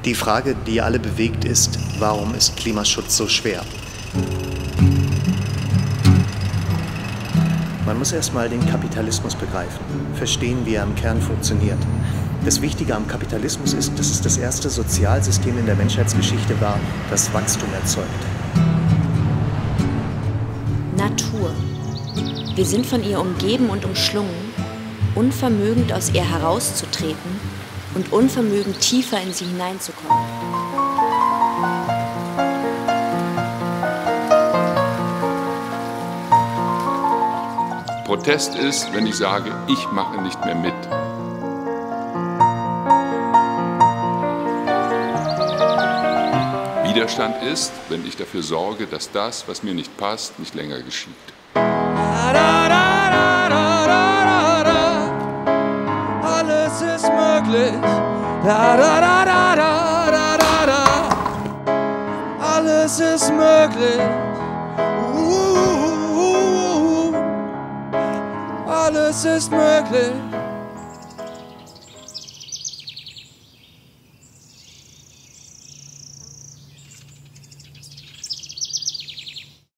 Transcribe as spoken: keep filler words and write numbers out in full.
Die Frage, die alle bewegt, ist, warum ist Klimaschutz so schwer? Man muss erstmal den Kapitalismus begreifen, verstehen, wie er im Kern funktioniert. Das Wichtige am Kapitalismus ist, dass es das erste Sozialsystem in der Menschheitsgeschichte war, das Wachstum erzeugt. Natur. Wir sind von ihr umgeben und umschlungen, unvermögend aus ihr herauszutreten und unvermögend tiefer in sie hineinzukommen. Protest ist, wenn ich sage, ich mache nicht mehr mit. Widerstand ist, wenn ich dafür sorge, dass das, was mir nicht passt, nicht länger geschieht. Alles ist möglich. Alles ist möglich. Alles ist möglich.